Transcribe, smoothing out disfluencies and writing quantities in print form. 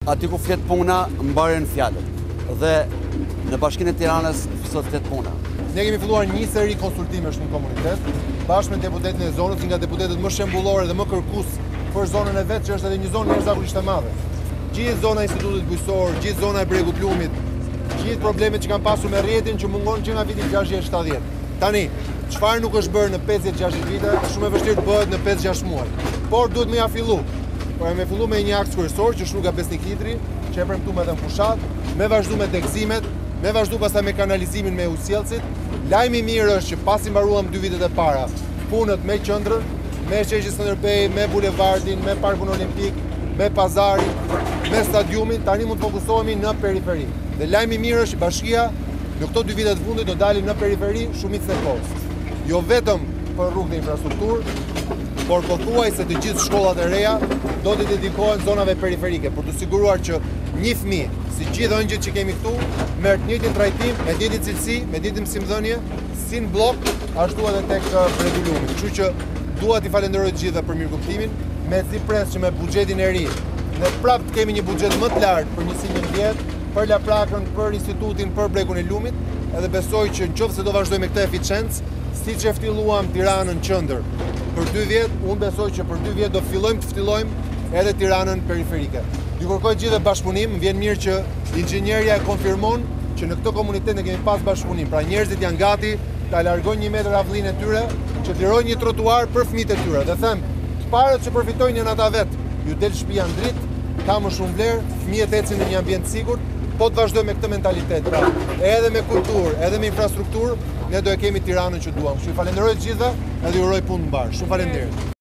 Aty ku flet puna, mbaren fjalët. Dhe në Bashkinë e Tiranës sot flet puna. Ne kemi filluar një seri konsultimesh në komunitet, bashkë me deputetën e zonës, nga deputetët më shembullore dhe më kërkues për zonën e vet, që është edhe një zonë jashtëzakonisht e madhe. Gjithë zona e Institutit Bujqësor, gjithë zona e Bregut Lumit, gjithë problemet që kanë pasur me rrjetin që mungon që nga viti 60-70. Tani, çfarë nuk është bërë në 50-60 vite, është shumë e vështirë të bëhet në 5-6 muaj. Por duhet më ja fillu. Por me fillu me një akt kryesor që shruga Besnik Hitri, që e premtuam edhe në fushat, me vazhdu me tekzimet, me vazhdu pastaj me kanalizimin me usjellësit. Lajmi i mirë është që pasi mbaruam 2 vitet e para, punët me qendrën, me Sheshi Skënderbej, me bulevardin, me parkun olimpik, me pazarin, me stadiumin, tani mund të fokusohemi në periferi. Dhe lajmi i mirë është që bashkia në këto 2 vite të fundit do dalim në periferi shumicën e kohës. Jo vetëm për rrugë dhe infrastrukturë, por pothuaj se të gjithë shkollat e reja do të dedikohen zonave periferike për të siguruar që një fëmijë, si gjithë ëngjët që kemi këtu, merr të njëjtin trajtim, me të njëjtin cilësi, me të njëjtin mësimdhënie, si në blok, ashtu edhe tek Bregu Lumi. Kështu që dua t'i falenderoj të gjithëve për mirëkuptimin, me sipres që me buxhetin e ri ne prapë të kemi një buxhet më të lartë për 111, për Laprakën, për institutin, për Bregun e Lumit, edhe besoj që nëse do vazhdojmë me këtë eficiencë, siç e ftilluam Tiranën qendër për 2 vjet, unë besoj që për 2 vjet do fillojmë të ftillojmë edhe Tiranën periferike. Ju kërkoj gjithë bashkëpunim, më vjen mirë që inxhinierja e konfirmon që në këtë komunitet ne kemi pas bashkëpunim. Pra njerëzit janë gati ta largojnë 1 metër avllinë e tyre, që të lirojnë një trotuar për fëmijët e tyre. Dhe them, të parët që përfitojnë janë ata vetë. Ju del shtëpia në dritë, ka më shumë vlerë, fëmijët ecin në një ambient sigurt, po të vazhdojmë me këtë mentalitet. Pra, edhe me kulturë, edhe me infrastrukturë, ne do e kemi Tiranën që duam. Ju falenderoj të gjithëve, edhe ju uroj punë mbar. Shumë faleminderit.